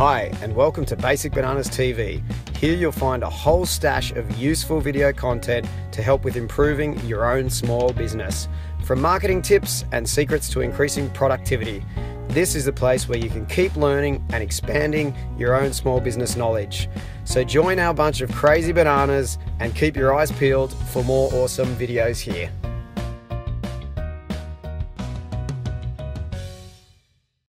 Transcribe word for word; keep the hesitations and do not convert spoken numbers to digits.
Hi, and welcome to Basic Bananas T V. Here you'll find a whole stash of useful video content to help with improving your own small business. From marketing tips and secrets to increasing productivity, this is the place where you can keep learning and expanding your own small business knowledge. So join our bunch of crazy bananas and keep your eyes peeled for more awesome videos here.